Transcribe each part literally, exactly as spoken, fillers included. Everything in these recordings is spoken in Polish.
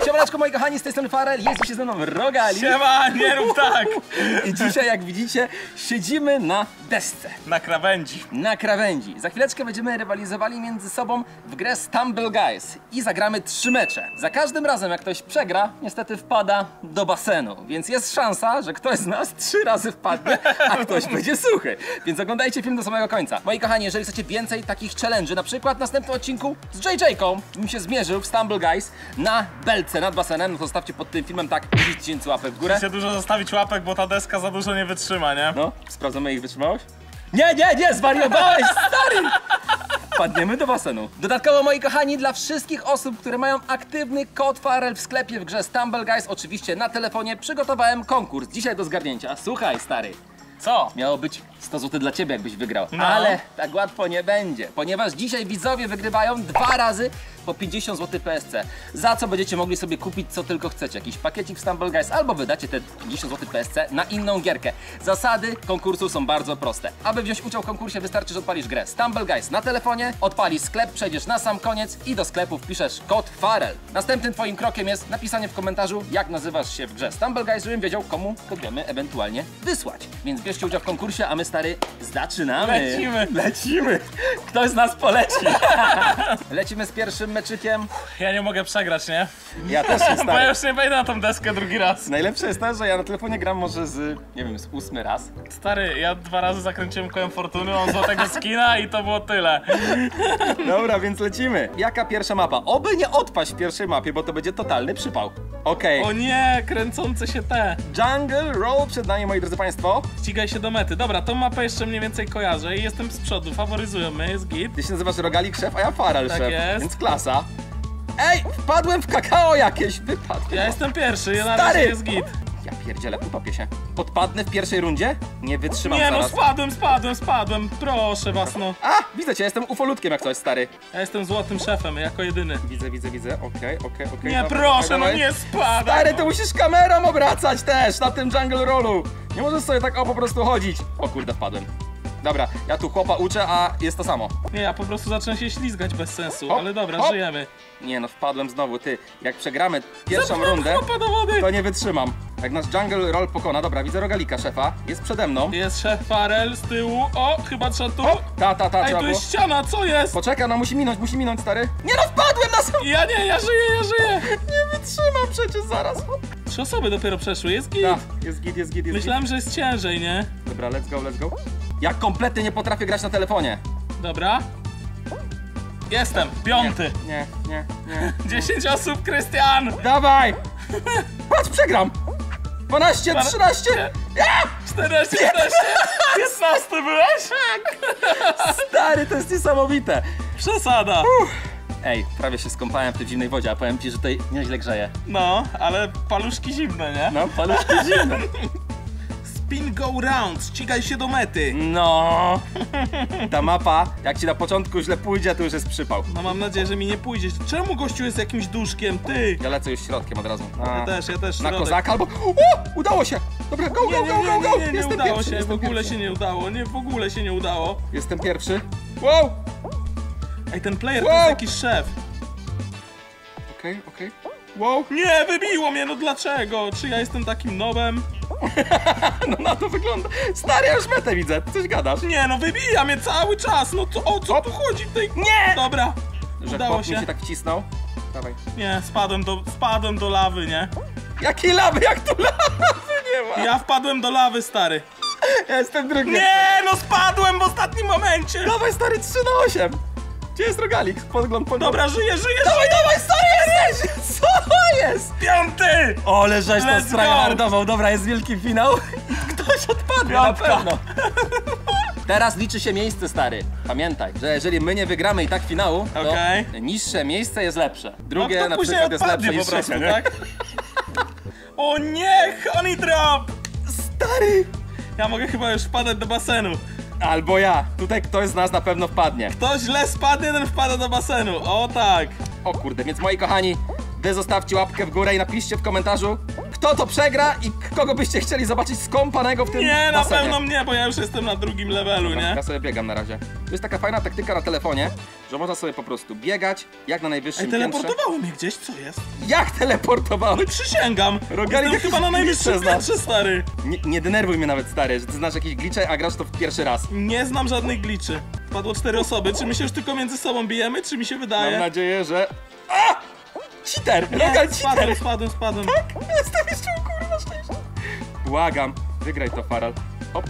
Siemaneczko moi kochani, z tej strony Farel, jest dzisiaj ze mną Rogali. Siema, nie rób tak! I dzisiaj, jak widzicie, siedzimy na desce. Na krawędzi. Na krawędzi. Za chwileczkę będziemy rywalizowali między sobą w grę Stumble Guys i zagramy trzy mecze. Za każdym razem, jak ktoś przegra, niestety wpada do basenu. Więc jest szansa, że ktoś z nas trzy razy wpadnie, a ktoś będzie suchy. Więc oglądajcie film do samego końca. Moi kochani, jeżeli chcecie więcej takich challenge'y, na przykład w następnym odcinku z J J-ką, bym się zmierzył w Stumble Guys na belce nad basenem, no to zostawcie pod tym filmem tak tysiąc łapek w górę. Musicie dużo zostawić łapek, bo ta deska za dużo nie wytrzyma, nie? No, sprawdzamy ich wytrzymałość. Nie, nie, nie, zwariowałeś, stary! Wpadniemy do basenu. Dodatkowo, moi kochani, dla wszystkich osób, które mają aktywny kod Farel w sklepie w grze Stumble Guys, oczywiście na telefonie, przygotowałem konkurs dzisiaj do zgarnięcia. Słuchaj, stary. Co? Miało być sto złotych dla ciebie, jakbyś wygrał, no. Ale tak łatwo nie będzie, ponieważ dzisiaj widzowie wygrywają dwa razy po pięćdziesiąt złotych P S C, za co będziecie mogli sobie kupić co tylko chcecie, jakiś pakiecik w Stumble Guys, albo wydacie te pięćdziesiąt złotych P S C na inną gierkę. Zasady konkursu są bardzo proste. Aby wziąć udział w konkursie, wystarczy, że odpalisz grę Stumble Guys na telefonie, odpalisz sklep, przejdziesz na sam koniec i do sklepu wpiszesz kod Farel. Następnym twoim krokiem jest napisanie w komentarzu, jak nazywasz się w grze Stumble Guys, żebym wiedział, komu będziemy ewentualnie wysłać. Więc bierzcie udział w konkursie, a my, stary, zaczynamy. Lecimy. Lecimy. Ktoś z nas poleci. Lecimy z pierwszym meczykiem. Ja nie mogę przegrać, nie? Ja też się, Bo stary. ja już nie wejdę na tą deskę drugi raz. Najlepsze jest to, że ja na telefonie gram może z, nie wiem, z ósmy raz. Stary, ja dwa razy zakręciłem kołem fortuny, mam złotego skina i to było tyle. Dobra, więc lecimy. Jaka pierwsza mapa? Oby nie odpaść w pierwszej mapie, bo to będzie totalny przypał. Okej. O nie, kręcące się te. Jungle Roll przed nami, moi drodzy państwo. Ścigaj się do mety. Dobra, tą mapę jeszcze mniej więcej kojarzę i jestem z przodu, faworyzują mnie, jest git. Ty się nazywasz Rogalik szef, a ja Farel Tak szef, jest. więc klasa. Ej, wpadłem w kakao jakieś, wypadł. Ja jestem pierwszy, ja na Stary! razie jest git. Ja pierdzielę, utopię się. Odpadnę w pierwszej rundzie? Nie wytrzymam Nie no, zaraz. spadłem, spadłem, spadłem, proszę was no. A, widzę cię, jestem ufolutkiem jak coś, stary. Ja jestem złotym szefem, jako jedyny. Widzę, widzę, widzę, okej, okej, okej. Nie, dobra, proszę, dawaj, no dawaj. nie spadaj. Stary, ty musisz kamerą obracać też na tym Jungle Rollu. Nie możesz sobie tak o po prostu chodzić. O kurde, wpadłem. Dobra, ja tu chłopa uczę, a jest to samo. Nie, ja po prostu zacząłem się ślizgać bez sensu, Hop, ale dobra, hop. żyjemy. Nie no, wpadłem znowu, ty. Jak przegramy pierwszą Zapnąłem rundę, chłopa do wody. to nie wytrzymam. Jak nasz Jungle Roll pokona, dobra, widzę Rogalika szefa, jest przede mną. Jest szef Farel z tyłu, o, chyba trzeba tu. O, ta, ta, ta, Ej, trzeba tu było. jest ściana, co jest? Poczekaj, no musi minąć, musi minąć, stary. Nie no, wpadłem na sam... Ja nie, ja żyję, ja żyję. Nie wytrzymam przecież zaraz. Trzy osoby dopiero przeszły, jest git. Ta, jest git, jest git, jest Myślałem, że jest ciężej, nie? git. Dobra, let's go, let's go. Ja kompletnie nie potrafię grać na telefonie. Dobra. Jestem, piąty. Nie, nie, nie. Dziesięć osób, Krystian. Dawaj! Patrz, przegram! dwanaście, trzynaście! Ja! czternaście, piętnaście, piętnasty byłeś? Stary, to jest niesamowite! Przesada. Ej, prawie się skąpałem w tej zimnej wodzie, a powiem ci, że tutaj nieźle grzeje. No, ale paluszki zimne, nie? No, paluszki zimne. Spin go round, ścigaj się do mety. No. Ta mapa, jak ci na początku źle pójdzie, to już jest przypał. No mam nadzieję, że mi nie pójdzie. Czemu gościu jest jakimś duszkiem, ty? Ja lecę już środkiem od razu. A, Ja też, ja też. na środek. kozaka albo... O! Udało się! Dobra, go, Nie, go, nie, go, nie, go, go! nie, nie, nie Jestem udało pierwszy, się, w jestem ogóle pierwszy. się nie udało, nie, w ogóle się nie udało. Jestem pierwszy. Wow! Ej, ten player Wow. to jest jakiś szef. Okej, okay, okej. Okay. Wow! Nie, wybiło mnie, no dlaczego? Czy ja jestem takim nobem? No na to wygląda. Stary, ja już metę widzę, ty coś gadasz. Nie, no wybija mnie cały czas, no to o co tu chodzi w tej... Nie! Dobra, Że udało chłop mi się. się tak wcisnął. Dawaj. Nie, spadłem do, spadłem do lawy, nie? Jakie lawy, jak tu lawy nie ma? Ja wpadłem do lawy, stary. Ja jestem drugi. Nie, no spadłem w ostatnim momencie. Dawaj, stary, trzy na osiem. Gdzie jest Rogalik? Podgląd, podgląd. Dobra, żyję, żyję, Dawaj, żyję. dawaj, stary, jesteś! Co jest? Piąty! Ole, żeś to Let's stragardował. Dobra, jest wielki finał. Ktoś odpadł na Piątka. pewno. Teraz liczy się miejsce, stary. Pamiętaj, że jeżeli my nie wygramy i tak finału, to Okej. niższe miejsce jest lepsze. No Drugie kto na później przykład jest odpadnie lepsze po niż prostu, trzecie, nie? tak? O nie, honey drop! Stary! Ja mogę chyba już wpadać do basenu. Albo ja. Tutaj ktoś z nas na pewno wpadnie. Kto źle spadnie, ten wpada do basenu. O tak. O kurde, więc moi kochani, wy zostawcie łapkę w górę i napiszcie w komentarzu, kto to przegra i kogo byście chcieli zobaczyć skąpanego w tym Nie, na basenie. pewno mnie, bo ja już jestem na drugim levelu, Dobra, nie? ja sobie biegam na razie. To jest taka fajna taktyka na telefonie, że można sobie po prostu biegać, jak na najwyższym Ej, piętrze. teleportowały mnie gdzieś, co jest? Jak teleportowały? Przysięgam! Rogali Jestem jakieś chyba na najwyższym glitche piętrze, stary! Nie, nie denerwuj mnie nawet, stary, że ty znasz jakieś glicze, a grasz to w pierwszy raz. Nie znam żadnych gliczy. Padło cztery osoby. Czy my się już tylko między sobą bijemy, czy mi się Mam wydaje? nadzieję, że... A! Cheater! Nie, Rogal spadłem, cheater! spadłem, spadłem. Jestem jeszcze u kurwa szczęścia. Błagam, wygraj to, Faral. Hop.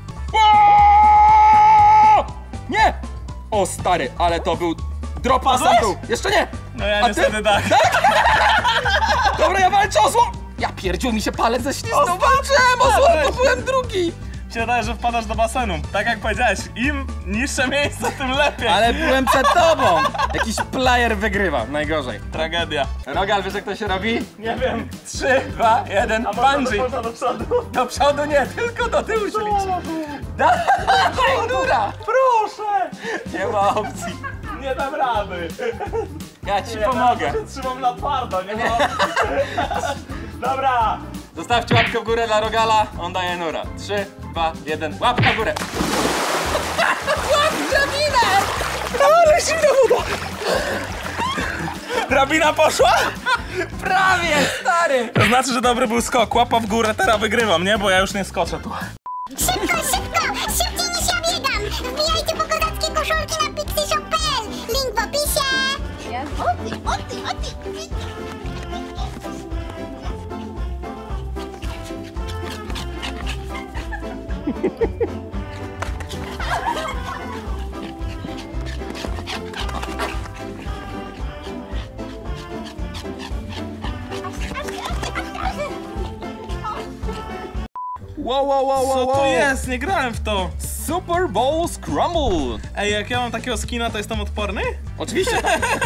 Ło! Nie! O stary, ale to był drop na sam dół. Jeszcze nie! No ja A ty? niestety tak. Dobra, ja walczę o zło! Ja pierdził, mi się palec ześliznął. Walczyłem o złoto, byłem drugi! Mi się wydaje, że wpadasz do basenu. Tak jak powiedziałeś, im niższe miejsce, tym lepiej. Ale byłem przed tobą! Jakiś player wygrywa, najgorzej. Tragedia. Rogal, wiesz jak to się robi? Nie wiem. trzy, dwa, jeden, bungee! Można do przodu. Do przodu nie, tylko do tyłu się liczy. Dawaj, Nura! Proszę! Nie ma opcji. Nie dam rady. Ja ci Nie, pomogę. ja trzymam na twardo, nie ma opcji. Dobra. Zostawcie łapkę w górę dla Rogala, on daje Nura. trzy, dwa, jeden, łapka w górę. Łap drabinę! Ale zimna woda. Drabina poszła? Prawie, stary! To znaczy, że dobry był skok. Łapa w górę, teraz wygrywam, nie? Bo ja już nie skoczę tu. Szybko, szybko! Szybciej niż ja biegam! Wbijajcie po kozackie koszulki na pixishop kropka p l. Link w opisie! O ty, o ty, o ty! Wow, wow, wow, Co wow, to wow. jest? Nie grałem w to. Super Bowl Scramble! Ej, jak ja mam takiego skina, to jestem odporny? Oczywiście.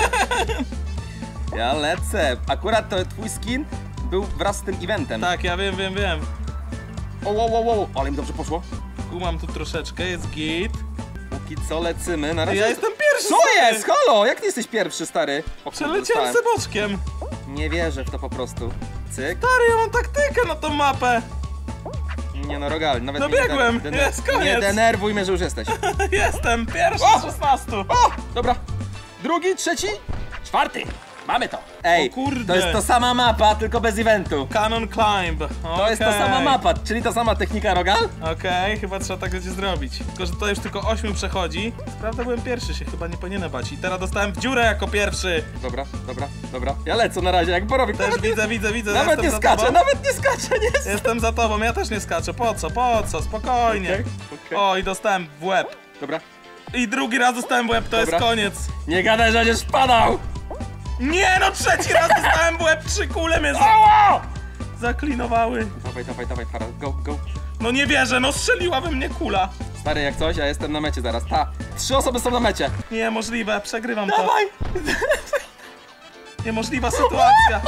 Ja lecę. Akurat to twój skin był wraz z tym eventem. Tak, ja wiem, wiem, wiem. O, wow, wow, wow. Ale mi dobrze poszło. Kumam tu troszeczkę, jest git. Póki co lecimy. Na razie... Ja jestem pierwszy! Co stary! jest? Halo, jak ty jesteś pierwszy, stary? O, kurde, Przeleciałem dostałem. se boczkiem. Nie wierzę w to po prostu. Cyk. Stary, ja mam taktykę na tą mapę. Nie no, Rogal, nawet Dobiegłem, nie, dener- jest koniec. nie denerwuj mnie, że już jesteś. Jestem pierwszy O! z szesnastu. O, dobra. Drugi, trzeci, czwarty. Mamy to. Ej, O kurde. to jest to sama mapa, tylko bez eventu. Cannon Climb. To jest ta sama mapa, czyli ta sama technika, Rogal? Okej, okay, chyba trzeba tak będzie zrobić. Tylko, że to już tylko ośmiu przechodzi. Prawda, byłem pierwszy, się chyba nie powinienem bać. I teraz dostałem w dziurę jako pierwszy. Dobra, dobra, dobra. Ja lecę na razie jak borowik. Też Nawet, widzę, widzę, widzę. nawet jestem nie za skaczę, tobą. nawet nie skaczę, nie Jestem za tobą, ja też nie skaczę. Po co, po co? Spokojnie. Okej, okej. O, i dostałem w łeb. Dobra. I drugi raz dostałem w łeb, to Dobra. jest koniec. Nie gadaj, że będziesz padał! Nie no, trzeci raz dostałem w łeb, trzy kule mnie za... Ała! zaklinowały. Dawaj, dawaj, dawaj, Faral, go, go. No nie wierzę, no strzeliła we mnie kula. Stary, jak coś, ja jestem na mecie zaraz. Ta, trzy osoby są na mecie. Niemożliwe, przegrywam Dawaj! to. Niemożliwa sytuacja.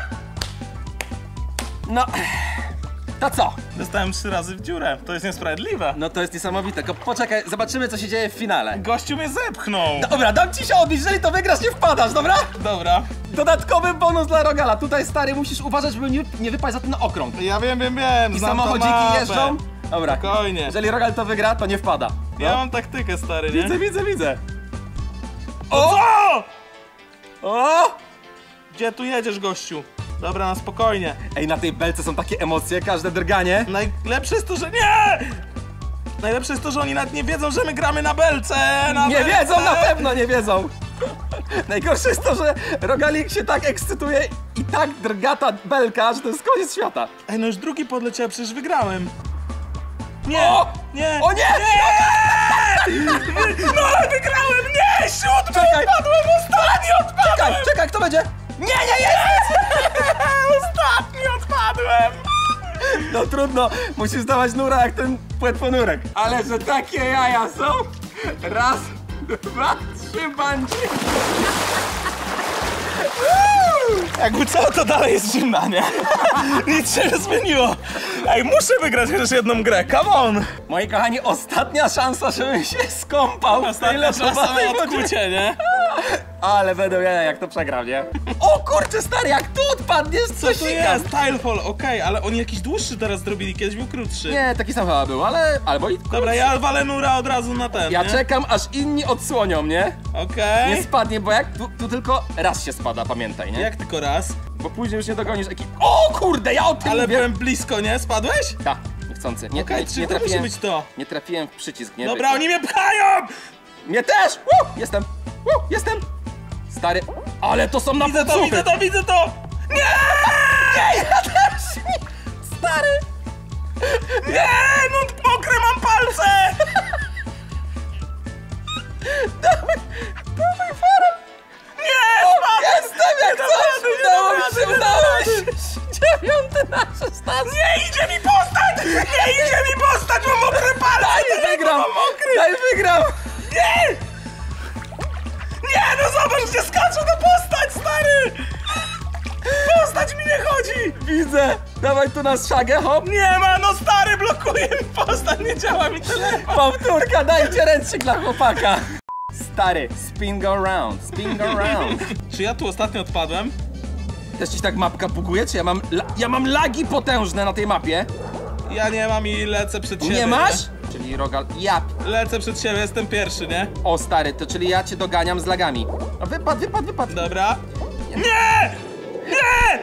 No, to co? Dostałem trzy razy w dziurę, to jest niesprawiedliwe. No to jest niesamowite, tylko poczekaj, zobaczymy co się dzieje w finale. Gościu mnie zepchnął. Dobra, dam ci się odbić, jeżeli to wygrasz, nie wpadasz, dobra? Dobra. Dodatkowy bonus dla Rogala. Tutaj, stary, musisz uważać, żeby nie, nie wypaść za ten okrąg. Ja wiem, wiem, wiem. I znam tą samochodziki mapę. jeżdżą. Dobra, Spokojnie. jeżeli Rogal to wygra, to nie wpada. No. Ja mam taktykę, stary, nie? Widzę, widzę, widzę. O! Co? O! Gdzie tu jedziesz, gościu? Dobra, na spokojnie. Ej, na tej belce są takie emocje, każde drganie. Najlepsze jest to, że nie! Najlepsze jest to, że oni nawet nie wiedzą, że my gramy na belce! Na Nie belce. wiedzą, na pewno nie wiedzą. Najgorsze jest to, że Rogalik się tak ekscytuje i tak drga ta belka, że to jest koniec świata. Ej, no już drugi podleciał, przecież wygrałem. Nie! O! Nie! O nie! No ale wygrałem! Nie! Siódmy! Czekaj! Odpadłem! Ostatni odpadłem! Czekaj, czekaj, kto będzie? Nie, nie, jest! Ostatni odpadłem! No trudno, musisz dawać nura jak ten płetwonurek. Ale że takie jaja są? Raz, dwa, trzy, bungee. Jakby co, to dalej jest zimna, nie? Nic się nie zmieniło. Ej, muszę wygrać chociaż jedną grę, come on! Moi kochani, ostatnia szansa, żebym się skąpał. w tej Ostatnia szansa lodowatej na wodzie. odkucie, nie? Ale będą ja jak to przegram, nie? O kurczę, stary, jak tu odpadniesz, Co coś to jest? Tilefall, okej, ale oni jakiś dłuższy teraz zrobili, kiedyś był krótszy. Nie, taki sam chyba był, ale... albo i... Dobra, ja walę nura od razu na ten, Ja nie? czekam, aż inni odsłonią, nie? Okej. Nie spadnie, bo jak tu, tu tylko raz się spada, pamiętaj, nie? Jak tylko raz? Bo później już nie dogonisz ekip. O kurde, ja o tym Ale mówię! byłem blisko, nie? Spadłeś? Tak, niechcący. Nie, Okej, nie, czyli nie to musi trafiłem, być to. nie trafiłem w przycisk, nie? Dobra, oni mnie pchają! Mnie też! Woo! Jestem! Woo! Jestem! Stary, ale to są na Widzę to, podsłuchy. widzę to, widzę to! Nie! Nie, ja też! Stary! Nie! No mokre mam palce! Dawaj, dawaj, farem! Nie! Jestem jak Nie dam coś! rady, nie Udało dam mi rady, się, nie udało dam mi się! Dziewiąty na szesnaście! Nie idzie mi postać! Nie idzie mi postać, mam mokre palce! Daj, wygram! Mam mokry! Daj, wygram! Nie! Nie, no zobacz, gdzie skaczę na postać, stary! Postać mi nie chodzi! Widzę! Dawaj tu na szagę, hop! Nie ma, no stary, blokuje mi postać, nie działa mi telefon! Powtórka, dajcie ręcznik dla chłopaka! Stary, spin go round, spin go round. Czy ja tu ostatnio odpadłem? Też ci tak mapka buguje, czy ja mam, la ja mam lagi potężne na tej mapie? Ja nie mam i lecę przed siebie. Nie masz? Czyli Rogal, ja. Lecę przed siebie, jestem pierwszy, nie? O stary, to czyli ja cię doganiam z lagami. No wypad, wypad, wypad. Dobra. Nie! Nie!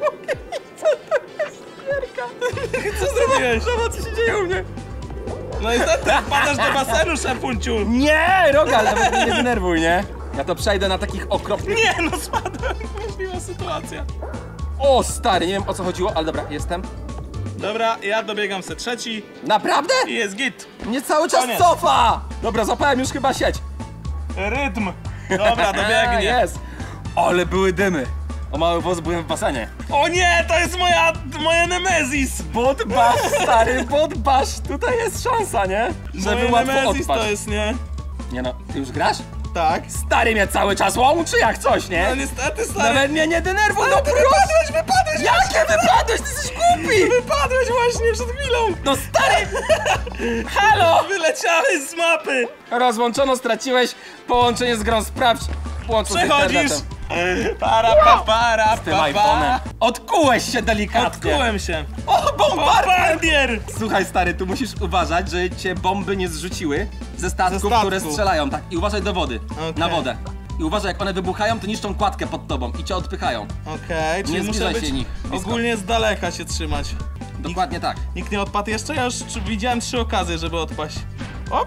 Co zrobiłeś? Zobacz, co się dzieje u mnie. No i co, ty wpadasz do basenu, szefunciu! Nie, Rogal, nawet mnie nie denerwuj, nie? Ja to przejdę na takich okropnych... Nie, no spadłem, możliwa sytuacja. O stary, nie wiem o co chodziło, ale dobra, jestem. Dobra, ja dobiegam se trzeci Naprawdę? i jest git. Mnie cały czas Koniec. cofa! Dobra, złapałem już chyba sieć. Rytm. Dobra, A, dobiegnie. jest. Ale były dymy. O mały włos byłem w basenie. O nie, to jest moja, moja Nemezis. Bot bash, stary, bot bash. Tutaj jest szansa, nie? Żeby Moje łatwo Nemezis odpaść. to jest, nie? Nie no, ty już grasz? Tak. Stary mnie cały czas łączy jak coś, nie? No niestety, stary. Nawet mnie nie denerwuj, no ty proszę! wypadłeś, wypadłeś! Jakie wypadłeś? Ty jesteś głupi! Wypadłeś właśnie przed chwilą! No stary! Halo! Wyleciałeś z mapy! Rozłączono, straciłeś połączenie z grą, sprawdź. Połączę z Przechodzisz! internetem. Para, pa, para, Z tym pa, iPhone'em. pa. Odkułeś się delikatnie. Odkułem się. O, bombardier! Bombardier! Słuchaj stary, tu musisz uważać, że cię bomby nie zrzuciły ze statków, Ze statku. które strzelają, tak. I uważaj do wody, Okej. na wodę. I uważaj, jak one wybuchają, to niszczą kładkę pod tobą i cię odpychają. Okej, czyli Nie muszę zbliżaj być się nich blisko. ogólnie z daleka się trzymać. Dokładnie tak. Nikt nie odpadł jeszcze? Ja już tr- widziałem trzy okazje, żeby odpaść. Op!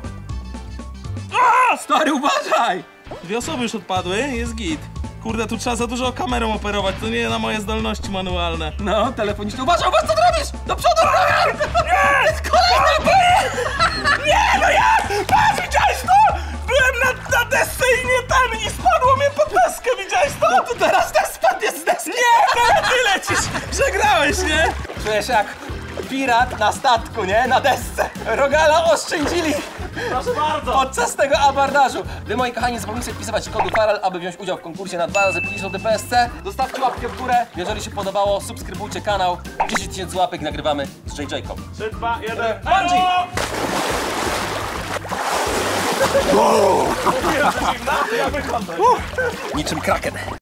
Stary, uważaj! Dwie osoby już odpadły, jest git. Kurde, tu trzeba za dużo kamerą operować, to nie na moje zdolności manualne. No, telefoniczny. Uważaj, uważaj, co ty robisz? Do przodu, Rogal! Nie! Kolejny! Nie, no ja! Patrz, widziałeś to? Byłem na, na desce i nie ten i spadło mnie pod deskę, widziałeś to? No to teraz też spadnie z deski! Nie, no ty lecisz! Przegrałeś, nie? Czujesz jak pirat na statku, nie? Na desce. Rogala oszczędzili Proszę bardzo! podczas tego abordażu. Wy, moi kochani, zapomnijcie wpisywać kodu Faral, aby wziąć udział w konkursie na dwa razy pięćdziesiąt P S C. Zostawcie łapkę w górę. Jeżeli się podobało, subskrybujcie kanał. dziesięć tysięcy łapek nagrywamy z J J-ką. trzy, dwa, jeden, Bungee! Mówiłem, że zimna, to ja wychodzę. Niczym kraken.